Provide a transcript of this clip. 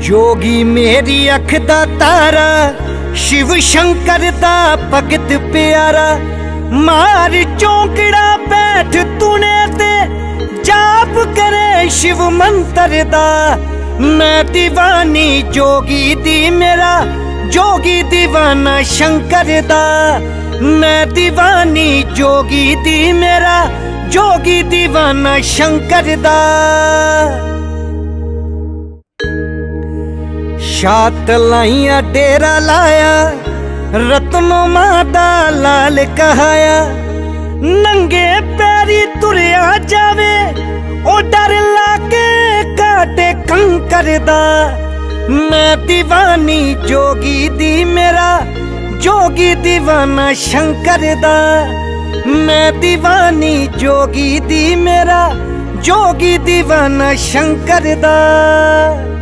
जोगी मेरी अख दा तारा, शिव शंकर दा भगत प्यारा। मार चौंकड़ा बैठ तूने ते, जाप करे शिव मंत्र दा। मैं दीवानी जोगी दी, मेरा जोगी दीवाना शंकर दा। मैं दीवानी जोगी दी, मेरा जोगी दीवाना शंकर दा। शात लाइया डेरा लाया, रत्नो मादा लाल कहाया। नंगे पैरी तुरया जावे, ओ डर लागे काटे कंकर दा। मैं दीवानी जोगी दी, मेरा जोगी दीवाना शंकर दा। मैं दीवानी जोगी दी, मेरा जोगी दीवाना शंकर दा।